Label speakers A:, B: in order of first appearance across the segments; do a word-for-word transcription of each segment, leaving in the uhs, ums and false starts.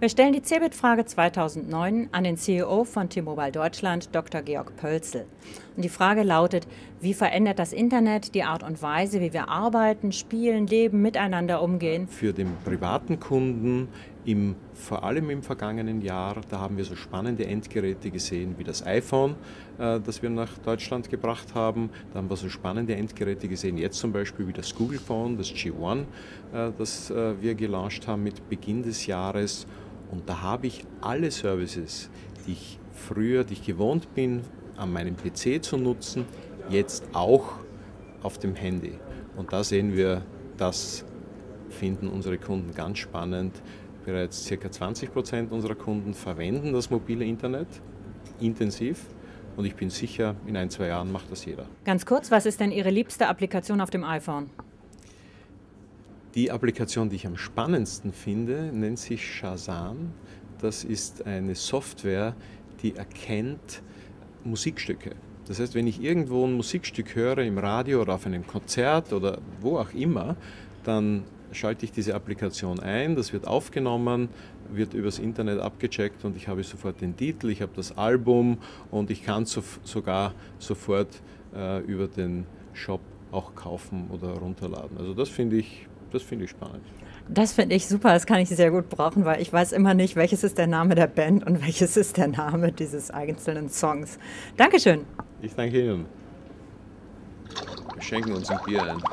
A: Wir stellen die Cebit-Frage zweitausendneun an den C E O von T-Mobile Deutschland, Doktor Georg Pölzl. Und die Frage lautet: Wie verändert das Internet die Art und Weise, wie wir arbeiten, spielen, leben, miteinander umgehen?
B: Für den privaten Kunden, im, vor allem im vergangenen Jahr, da haben wir so spannende Endgeräte gesehen wie das iPhone, äh, das wir nach Deutschland gebracht haben. Da haben wir so spannende Endgeräte gesehen, jetzt zum Beispiel wie das Google Phone, das G eins, äh, das äh, wir gelauncht haben mit Beginn des Jahres. Und da habe ich alle Services, die ich früher, die ich gewohnt bin, an meinem P C zu nutzen, jetzt auch auf dem Handy. Und da sehen wir, das finden unsere Kunden ganz spannend. Bereits ca. zwanzig Prozent unserer Kunden verwenden das mobile Internet intensiv. Und ich bin sicher, in ein, zwei Jahren macht das jeder.
A: Ganz kurz, was ist denn Ihre liebste Applikation auf dem iPhone?
B: Die Applikation, die ich am spannendsten finde, nennt sich Shazam. Das ist eine Software, die erkennt Musikstücke. Das heißt, wenn ich irgendwo ein Musikstück höre, im Radio oder auf einem Konzert oder wo auch immer, dann schalte ich diese Applikation ein, das wird aufgenommen, wird übers Internet abgecheckt und ich habe sofort den Titel, ich habe das Album und ich kann so, sogar sofort äh, über den Shop auch kaufen oder runterladen. Also das finde ich Das finde ich spannend.
A: Das finde ich super, das kann ich sehr gut brauchen, weil ich weiß immer nicht, welches ist der Name der Band und welches ist der Name dieses einzelnen Songs. Dankeschön.
B: Ich danke Ihnen. Wir schenken uns ein Bier ein.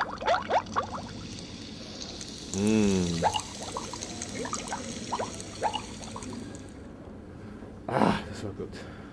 B: Mmh. Ah, das war gut.